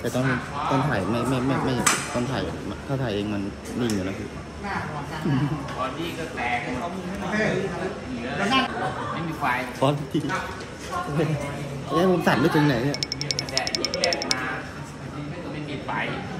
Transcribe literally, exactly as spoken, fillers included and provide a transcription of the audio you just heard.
แต่ตอนตอนถ่ายไม่ไม่ไม่ไม่ตอนถ่ายถ้าถ่ายเองมันนิ่งอยู่นะพี่ตอนนี้ก็แตกไม่มีไฟฟอนทีเนี่ยผมสั่นไม่ถึงไหนเนี่ยแดดแดดมาไม่ปิดไฟ